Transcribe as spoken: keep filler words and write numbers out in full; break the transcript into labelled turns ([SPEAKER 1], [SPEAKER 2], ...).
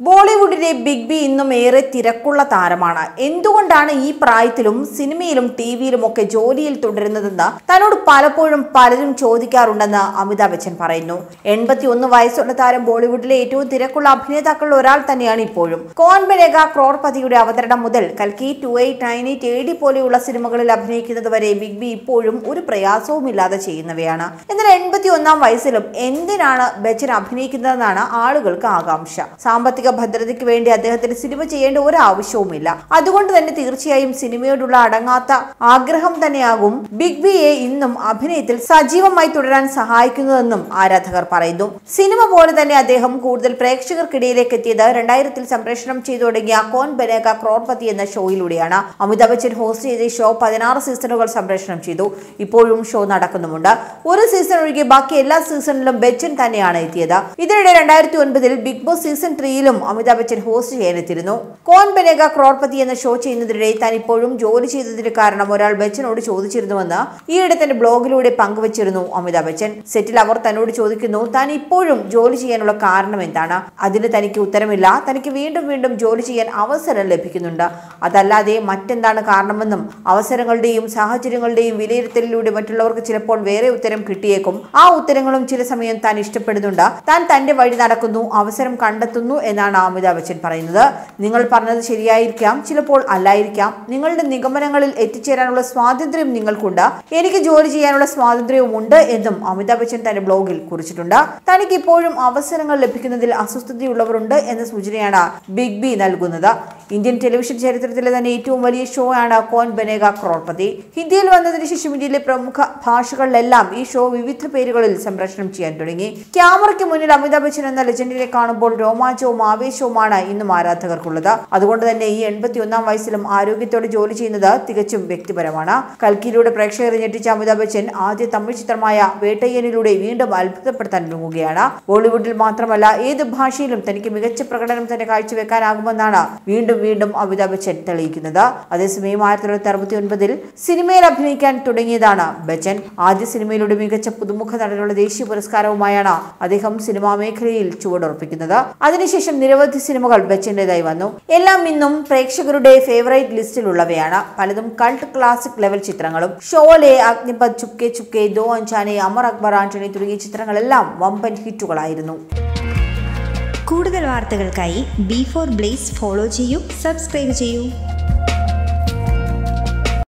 [SPEAKER 1] ബോളിവുഡിലെ big B ഇന്നും ഏറെ തിരക്കുള്ള താരമാണ്. എന്തുകൊണ്ടാണ് ഈ പ്രായത്തിലും സിനിമയിലും ടി വിയിലും ഒക്കെ ജോലിയിൽ തുടരുന്നതെന്ന് തന്നോട് പലപ്പോഴും പലരും ചോദിക്കാറുണ്ടെന്ന് അമിതാഭ് ബച്ചൻ പറയുന്നു. എൺപത്തി ഒന്ന് വയസ്സുള്ള താരം ബോളിവുഡിലെ ഏറ്റവും തിരക്കുള്ള അഭിനേതാക്കളിൽ ഒരാൾ തന്നെയാണ് ഇപ്പോഴും. കോൻ ബനേഗ ക്രോർപതിയുടെ അവതരണം മുതൽ കൽക്കി two eight nine eight A D പോലെയുള്ള സിനിമകളിൽ അഭിനയിക്കുന്നത് വരെ ബിഗ് ബി ഇപ്പോഴും ഒരു പ്രയാസവുമില്ലാതെ ചെയ്യുന്നവയാണ്. എന്നാൽ എൺപത്തി ഒന്നാം വയസ്സിലും എന്തിനാണ് ബച്ചൻ അഭിനയിക്കുന്നതെന്നാണ് ആളുകൾക്ക് ആകാംക്ഷ. സാമ്പത്തിക ഭദ്രതയ്ക്ക് വേണ്ടി അദ്ദേഹത്തിന് സിനിമ ചെയ്യേണ്ട ഒരു ആവശ്യവുമില്ല. അതുകൊണ്ട് തന്നെ തീർച്ചയായും സിനിമയോടുള്ള അടങ്ങാത്ത ആഗ്രഹം തന്നെയാകും ബിഗ് ബിയെ ഇന്നും അഭിനയത്തിൽ സജീവമായി തുടരാൻ സഹായിക്കുന്നതെന്നും ആരാധകർ പറയുന്നു. സിനിമ പോലെ തന്നെ അദ്ദേഹം കൂടുതൽ പ്രേക്ഷകർക്കിടയിലേക്ക് എത്തിയത് രണ്ടായിരത്തിൽ സംപ്രേഷണം ചെയ്തു തുടങ്ങിയ കോൻ ബനേഗ ക്രോർപതി എന്ന ഷോയിലൂടെയാണ്. അമിതാഭ് ബച്ചൻ ഹോസ്റ്റ് ചെയ്ത ഷോ പതിനാറ് സീസണുകൾ സംപ്രേഷണം ചെയ്തു. ഇപ്പോഴും ഷോ നടക്കുന്നുമുണ്ട്. ഒരു സീസൺ ഒഴികെ ബാക്കി എല്ലാ സീസണിലും ബച്ചൻ തന്നെയാണ് എത്തിയത്. ഇതിനിടെ രണ്ടായിരത്തി ഒൻപതിൽ ബിഗ് ബോസ് സീസൺ ത്രീയിലും അമിതാഭ് ബച്ചൻ ഹോസ്റ്റ് ചെയ്യാനെത്തിയിരുന്നു. കോൻ ബനേഗ ക്രോർപതി എന്ന ഷോ ചെയ്യുന്നതിനിടെ താൻ ഇപ്പോഴും ജോലി ചെയ്തതിന് കാരണം ഒരാൾ ബച്ചനോട് ചോദിച്ചിരുന്നുവെന്ന് ഈയിടെ തന്റെ ബ്ലോഗിലൂടെ പങ്കുവച്ചിരുന്നു അമിതാഭ് ബച്ചൻ. സെറ്റിൽ അവർ തന്നോട് ചോദിക്കുന്നു, താൻ ഇപ്പോഴും ജോലി ചെയ്യാനുള്ള കാരണം എന്താണ്? അതിന് തനിക്ക് ഉത്തരമില്ല. തനിക്ക് വീണ്ടും വീണ്ടും ജോലി ചെയ്യാൻ അവസരം ലഭിക്കുന്നുണ്ട്. അതല്ലാതെ മറ്റെന്താണ് കാരണമെന്നും അവസരങ്ങളുടെയും സാഹചര്യങ്ങളുടെയും വിലയിരുത്തലിലൂടെ മറ്റുള്ളവർക്ക് ചിലപ്പോൾ വേറെ ഉത്തരം കിട്ടിയേക്കും. ആ ഉത്തരങ്ങളും ചില സമയം താൻ ഇഷ്ടപ്പെടുന്നുണ്ട്. താൻ തന്റെ വഴി നടക്കുന്നു, അവസരം കണ്ടെത്തുന്നു എന്നാണ് അമിതാഭ് ബച്ചൻ പറയുന്നത്. നിങ്ങൾ പറഞ്ഞത് ശരിയായിരിക്കാം, ചിലപ്പോൾ അല്ലായിരിക്കാം. നിങ്ങളുടെ നിഗമനങ്ങളിൽ എത്തിച്ചേരാനുള്ള സ്വാതന്ത്ര്യം നിങ്ങൾക്കുണ്ട്. എനിക്ക് ജോലി ചെയ്യാനുള്ള സ്വാതന്ത്ര്യവും ഉണ്ട് എന്നും അമിതാഭ് ബച്ചൻ തന്റെ ബ്ലോഗിൽ കുറിച്ചിട്ടുണ്ട്. തനിക്ക് ഇപ്പോഴും അവസരങ്ങൾ ലഭിക്കുന്നതിൽ അസ്വസ്ഥതയുള്ളവരുണ്ട് എന്ന സൂചനയാണ് ബിഗ് ബി നൽകുന്നത്. ഇന്ത്യൻ ടെലിവിഷൻ ചരിത്രത്തിലെ തന്നെ ഏറ്റവും വലിയ ഷോ ആണ് കോൻ ബനേഗ ക്രോർപതി. ഹിന്ദിയിൽ വന്നതിന് ശേഷം ഇന്ത്യയിലെ പ്രമുഖ ഭാഷകളിലെല്ലാം ഈ ഷോ വിവിധ പേരുകളിൽ സംപ്രേഷണം ചെയ്യാൻ തുടങ്ങി. ക്യാമറയ്ക്ക് മുന്നിൽ അമിതാഭ് ബച്ചൻ എന്ന ലെജൻഡിനെ കാണുമ്പോൾ രോമാഞ്ചവും ആവേശവുമാണ് ഇന്നും ആരാധകർക്കുള്ളത്. അതുകൊണ്ട് തന്നെ ഈ എൺപത്തി ഒന്നാം വയസ്സിലും ആരോഗ്യത്തോടെ ജോലി ചെയ്യുന്നത് തികച്ചും വ്യക്തിപരമാണ്. കൽക്കിയിലൂടെ പ്രേക്ഷകരെ ഞെട്ടിച്ച അമിതാഭ് ബച്ചൻ ആദ്യ തമിഴ് ചിത്രമായ വേട്ടയ്യനിലൂടെ വീണ്ടും അത്ഭുതപ്പെടുത്താൻ ഒരുങ്ങുകയാണ്. ബോളിവുഡിൽ മാത്രമല്ല ഏത് ഭാഷയിലും തനിക്ക് മികച്ച പ്രകടനം തന്നെ കാഴ്ചവെക്കാനാകുമെന്നാണ് വീണ്ടും വീണ്ടും അമിതാഭ് ബച്ചൻ തെളിയിക്കുന്നത്. അതേസമയം ആയിരത്തി തൊള്ളായിരത്തി അറുപത്തി ഒൻപതിൽ സിനിമയിൽ അഭിനയിക്കാൻ തുടങ്ങിയതാണ് ബച്ചൻ. ആദ്യ സിനിമയിലൂടെ മികച്ച പുതുമുഖ നടനുള്ള ദേശീയ പുരസ്കാരവുമായാണ് അദ്ദേഹം സിനിമാ മേഖലയിൽ ചുവടുറപ്പിക്കുന്നത്. അതിനുശേഷം നിരവധി സിനിമകൾ ബച്ചന്റേതായി വന്നു. എല്ലാം ഇന്നും പ്രേക്ഷകരുടെ ഫേവറേറ്റ് ലിസ്റ്റിലുള്ളവയാണ്. പലതും കൾട്ട് ക്ലാസിക് ലെവൽ ചിത്രങ്ങളും. ഷോലെ, അഗ്നിപത്, ചുപ്കെ ചുപ്കെ, ദോ അഞ്ചാനെ, അമർ അക്ബർ ആന്റണി തുടങ്ങിയ ചിത്രങ്ങളെല്ലാം വമ്പൻ ഹിറ്റുകളായിരുന്നു.
[SPEAKER 2] കൂടുതൽ വാർത്തകൾക്കായി ബി ഫോർ ബ്ലേസ് ഫോളോ ചെയ്യൂ, സബ്സ്ക്രൈബ് ചെയ്യൂ.